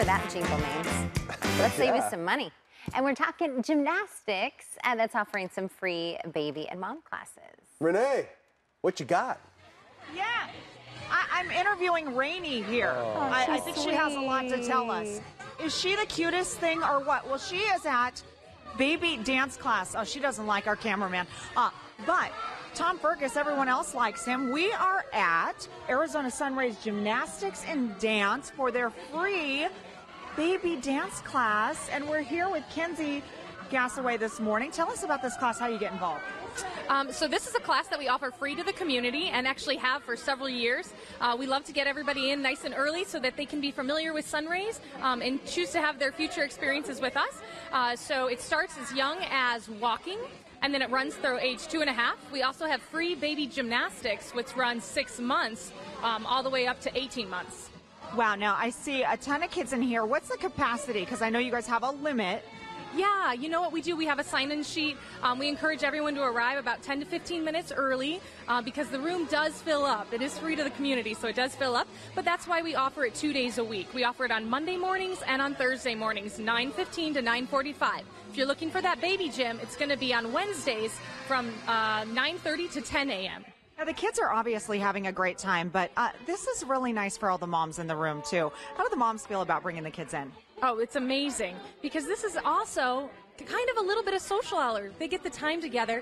that jingle means. Let's save us some money. And we're talking gymnastics, and that's offering some free baby and mom classes. Renee, what you got? Yeah, I'm interviewing Rainey here. I think she has a lot to tell us. Is she the cutest thing or what? Well, she is at baby dance class. Oh, she doesn't like our cameraman. But Tom Fergus, everyone else likes him. We are at Arizona Sunrays Gymnastics and Dance for their free baby dance class. And we're here with Kenzie Gassaway this morning. Tell us about this class, how you get involved. So this is a class that we offer free to the community and actually have for several years. We love to get everybody in nice and early so that they can be familiar with Sunrays and choose to have their future experiences with us. So it starts as young as walking, and then it runs through age 2.5. We also have free baby gymnastics, which runs 6 months, all the way up to 18 months. Wow, now I see a ton of kids in here. What's the capacity? Because I know you guys have a limit. Yeah, you know what we do? We have a sign-in sheet. We encourage everyone to arrive about 10 to 15 minutes early because the room does fill up. It is free to the community, so it does fill up. But that's why we offer it 2 days a week. We offer it on Monday mornings and on Thursday mornings, 9:15 to 9:45. If you're looking for that baby gym, it's going to be on Wednesdays from 9:30 to 10 a.m. Now, the kids are obviously having a great time, but this is really nice for all the moms in the room, too. How do the moms feel about bringing the kids in? Oh, it's amazing because this is also kind of a little bit of social hour. They get the time together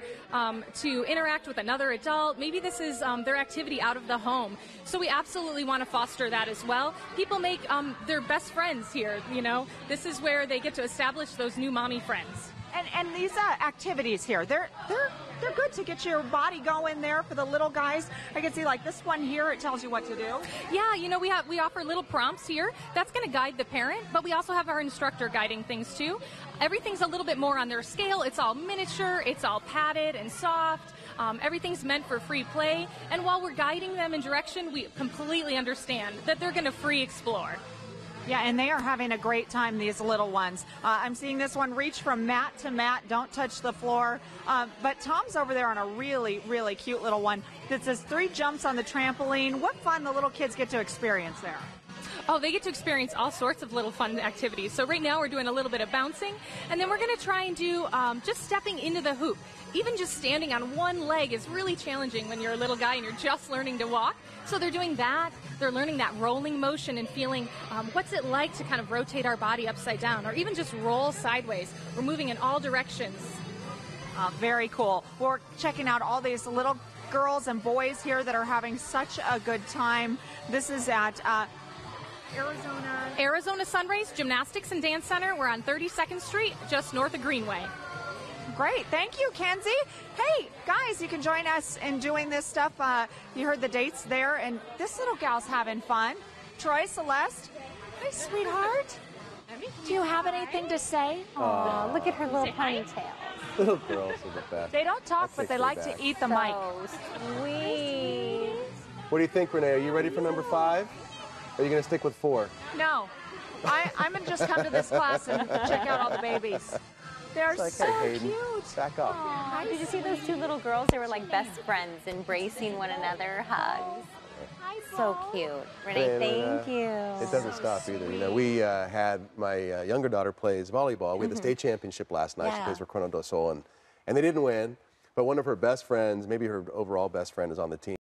to interact with another adult. Maybe this is their activity out of the home. So we absolutely want to foster that as well. People make their best friends here, you know. This is where they get to establish those new mommy friends. And these activities here, they're good to get your body going there for the little guys. I can see like this one here, it tells you what to do. Yeah, you know, we offer little prompts here. That's going to guide the parent, but we also have our instructor guiding things too. Everything's a little bit more on their scale. It's all miniature, it's all padded and soft. Everything's meant for free play. And while we're guiding them in direction, we completely understand that they're going to free explore. Yeah, and they are having a great time, these little ones. I'm seeing this one reach from mat to mat, don't touch the floor. But Tom's over there on a really, really cute little one that says 3 jumps on the trampoline. What fun the little kids get to experience there. Oh, they get to experience all sorts of little fun activities. So right now we're doing a little bit of bouncing, and then we're going to try and do just stepping into the hoop. Even just standing on one leg is really challenging when you're a little guy and you're just learning to walk. So they're doing that. They're learning that rolling motion and feeling what's it like to kind of rotate our body upside down or even just roll sideways. We're moving in all directions. Very cool. We're checking out all these little girls and boys here that are having such a good time. This is at Arizona Sunrays Gymnastics and Dance Center. We're on 32nd Street, just north of Greenway. Great. Thank you, Kenzie. Hey, guys, you can join us in doing this stuff. You heard the dates there, and this little gal's having fun. Troy Celeste. Hi, sweetheart. Do you have anything to say? Aw, look at her little ponytail. Little girls are the best. They don't talk, but they like to eat the mic. Sweet. What do you think, Renee? Are you ready for number 5? Or are you going to stick with 4? No. I'm going to just come to this class and check out all the babies. They're Like, so hey, Hayden, cute. back up. Aw, did you see those 2 little girls? They were like best friends, embracing one another, hugs. So cute. Renee, thank you. It doesn't stop either. You know, we had my younger daughter plays volleyball. We had the state championship last night. She plays for Corona del Sol, and they didn't win. But one of her best friends, maybe her overall best friend, is on the team.